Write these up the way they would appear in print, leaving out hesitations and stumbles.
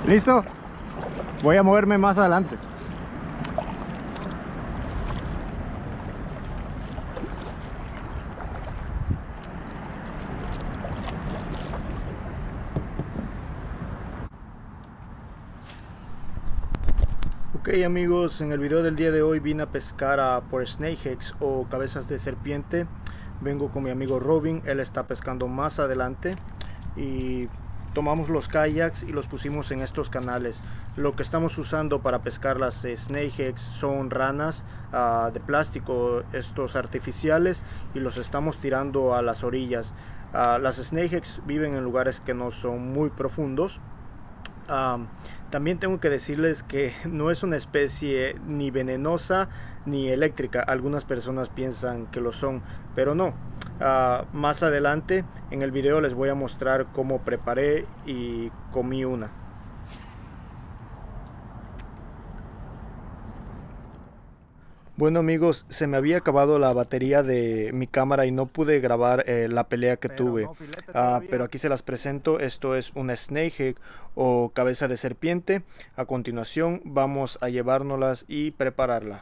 ¿Listo? Voy a moverme más adelante. Ok amigos, en el video del día de hoy vine a pescar por snakeheads o cabezas de serpiente. Vengo con mi amigo Robin, él está pescando más adelante y tomamos los kayaks y los pusimos en estos canales. Lo que estamos usando para pescar las snakeheads son ranas de plástico, estos artificiales, y los estamos tirando a las orillas. Las snakeheads viven en lugares que no son muy profundos. También tengo que decirles que no es una especie ni venenosa ni eléctrica. Algunas personas piensan que lo son, pero no. Más adelante en el video les voy a mostrar cómo preparé y comí una. Bueno amigos, se me había acabado la batería de mi cámara y no pude grabar la pelea que tuve. Pero aquí se las presento. Esto es una snakehead o cabeza de serpiente. A continuación vamos a llevárnoslas y prepararla.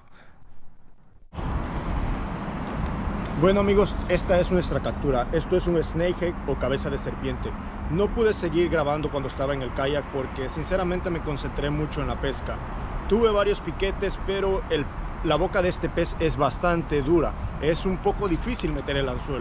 Bueno amigos, esta es nuestra captura. Esto es un snakehead o cabeza de serpiente. No pude seguir grabando cuando estaba en el kayak porque sinceramente me concentré mucho en la pesca. Tuve varios piquetes, pero la boca de este pez es bastante dura. Es un poco difícil meter el anzuelo.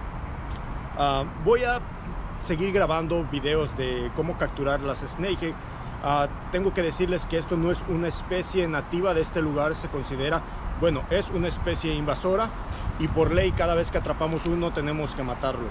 Voy a seguir grabando videos de cómo capturar las snakehead. Tengo que decirles que esto no es una especie nativa de este lugar. Se considera, bueno, es una especie invasora y por ley cada vez que atrapamos uno tenemos que matarlo.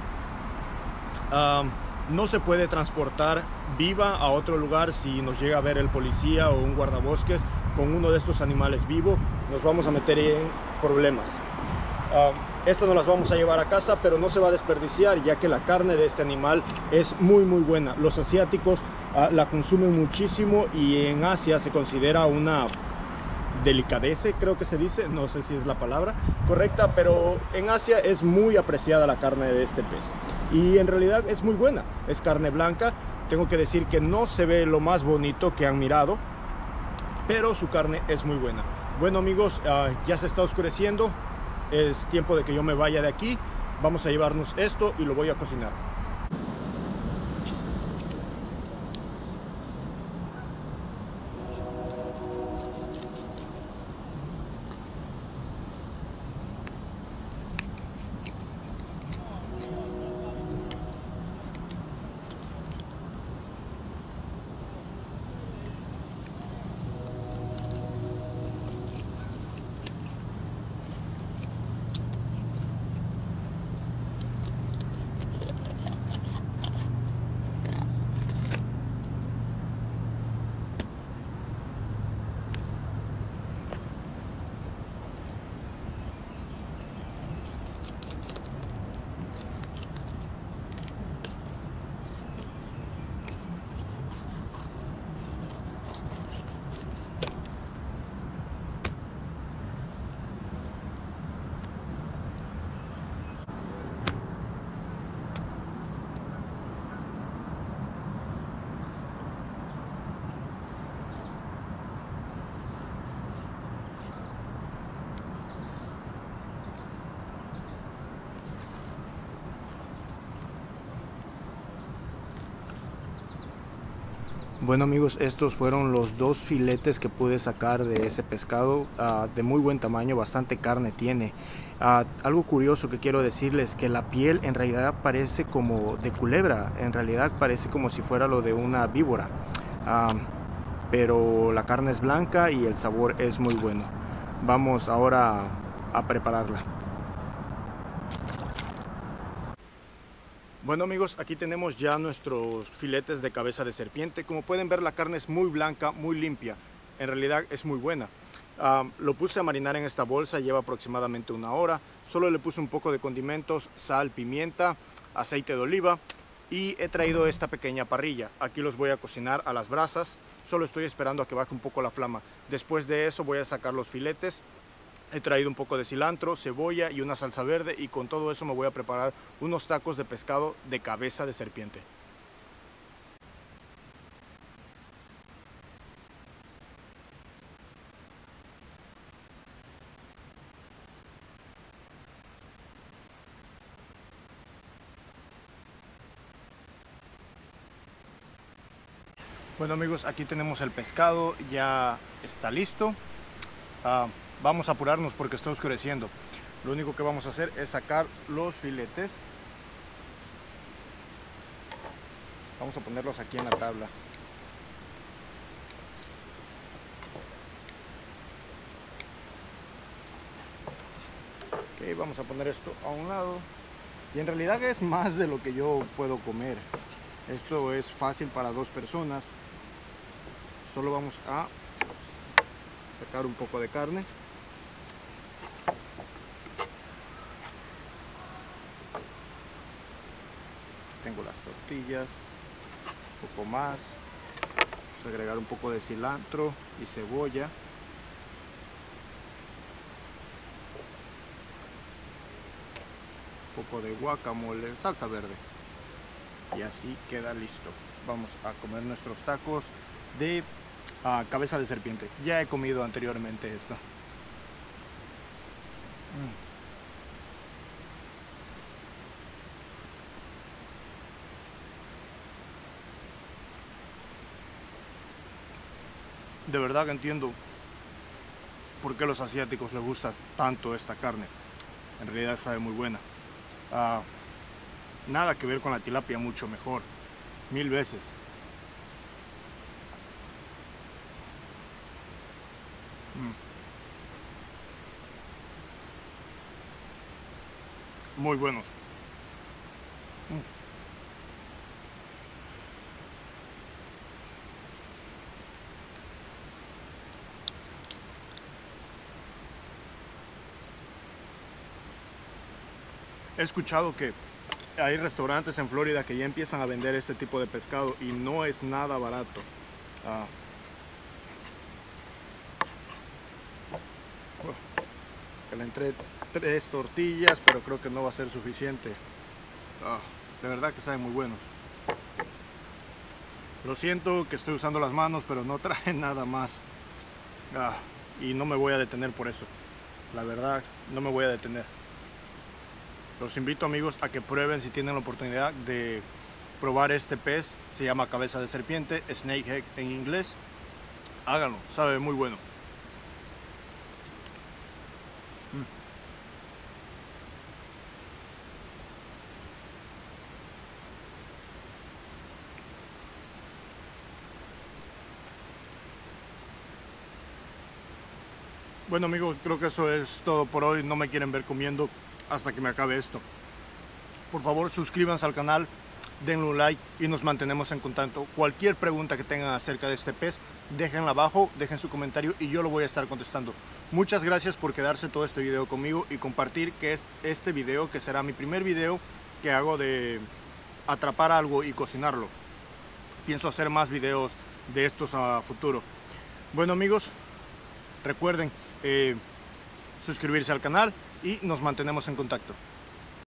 No se puede transportar viva a otro lugar. Si nos llega a ver el policía o un guardabosques con uno de estos animales vivo, nos vamos a meter en problemas. Esto nos las vamos a llevar a casa, pero no se va a desperdiciar, ya que la carne de este animal es muy buena. Los asiáticos la consumen muchísimo y en Asia se considera una delicadeza, creo que se dice, no sé si es la palabra correcta, pero en Asia es muy apreciada la carne de este pez y en realidad es muy buena. Es carne blanca. Tengo que decir que no se ve lo más bonito que han mirado, pero su carne es muy buena. Bueno amigos, ya se está oscureciendo, es tiempo de que yo me vaya de aquí. Vamos a llevarnos esto y lo voy a cocinar. Bueno amigos, estos fueron los dos filetes que pude sacar de ese pescado, de muy buen tamaño, bastante carne tiene. Algo curioso que quiero decirles, que la piel en realidad parece como de culebra, en realidad parece como si fuera lo de una víbora, pero la carne es blanca y el sabor es muy bueno. Vamos ahora a prepararla. Bueno amigos, aquí tenemos ya nuestros filetes de cabeza de serpiente. Como pueden ver, la carne es muy blanca, muy limpia. En realidad es muy buena. Lo puse a marinar en esta bolsa, lleva aproximadamente 1 hora. Solo le puse un poco de condimentos, sal, pimienta, aceite de oliva y he traído esta pequeña parrilla. Aquí los voy a cocinar a las brasas. Solo estoy esperando a que baje un poco la flama. Después de eso voy a sacar los filetes. He traído un poco de cilantro, cebolla y una salsa verde, y con todo eso me voy a preparar unos tacos de pescado de cabeza de serpiente. Bueno amigos, aquí tenemos el pescado, ya está listo. Vamos a apurarnos porque está oscureciendo. Lo único que vamos a hacer es sacar los filetes. Vamos a ponerlos aquí en la tabla. Ok, vamos a poner esto a un lado. Y en realidad es más de lo que yo puedo comer. Esto es fácil para 2 personas. Solo vamos a sacar un poco de carne. Tengo las tortillas, un poco más. Vamos a agregar un poco de cilantro y cebolla. Un poco de guacamole, salsa verde. Y así queda listo. Vamos a comer nuestros tacos de cabeza de serpiente. Ya he comido anteriormente esto. De verdad que entiendo por qué a los asiáticos les gusta tanto esta carne. En realidad sabe muy buena. Nada que ver con la tilapia, mucho mejor. 1000 veces. Muy buenos. He escuchado que hay restaurantes en Florida que ya empiezan a vender este tipo de pescado y no es nada barato. Le entré 3 tortillas, pero creo que no va a ser suficiente. De verdad que saben muy buenos. Lo siento que estoy usando las manos, pero no traje nada más. Y no me voy a detener por eso. La verdad, no me voy a detener. Los invito amigos a que prueben si tienen la oportunidad de probar este pez. Se llama cabeza de serpiente, snakehead en inglés. Háganlo, sabe muy bueno. Bueno amigos, creo que eso es todo por hoy. No me quieren ver comiendo hasta que me acabe esto. Por favor, suscríbanse al canal, denle un like y nos mantenemos en contacto. Cualquier pregunta que tengan acerca de este pez, déjenla abajo, dejen su comentario y yo lo voy a estar contestando. Muchas gracias por quedarse todo este video conmigo y compartir que es este video, que será mi primer video que hago de atrapar algo y cocinarlo. Pienso hacer más videos de estos a futuro. Bueno amigos, recuerden suscribirse al canal y nos mantenemos en contacto.